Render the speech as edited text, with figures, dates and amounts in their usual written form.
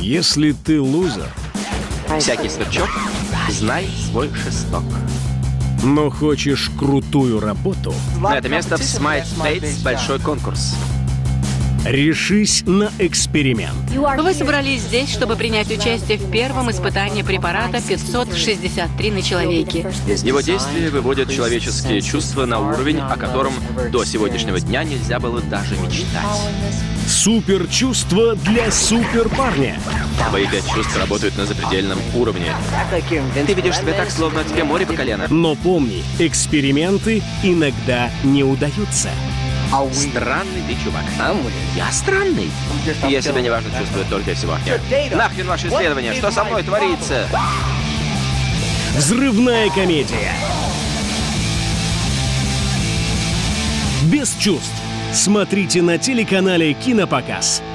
Если ты лузер, Всякий сверчок, знай свой шесток. но хочешь крутую работу, На это место в Smite States большой конкурс. решись на эксперимент. Вы собрались здесь, чтобы принять участие в первом испытании препарата 563 на человеке. Его действие выводит человеческие чувства на уровень, о котором до сегодняшнего дня нельзя было даже мечтать. Суперчувство для суперпарня. Твои 5 чувств работают на запредельном уровне. Ты ведешь себя так, словно тебе море по колено. Но помни, эксперименты иногда не удаются. Странный ты чувак. Я странный. Я себя неважно чувствую только и всего. Нахрен ваше исследование, что со мной творится? Взрывная комедия. Без чувств. Смотрите на телеканале «Кинопоказ».